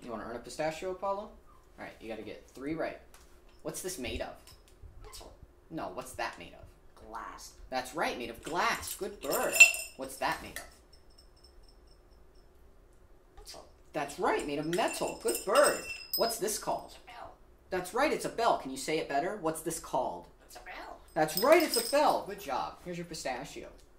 You want to earn a pistachio, Apollo? Alright, you gotta get 3 right. What's this made of? Metal. No, what's that made of? Glass. That's right, made of glass. Good bird. What's that made of? Metal. That's right, made of metal. Good bird. What's this called? It's a bell. That's right, it's a bell. Can you say it better? What's this called? It's a bell. That's right, it's a bell. Good job. Here's your pistachio.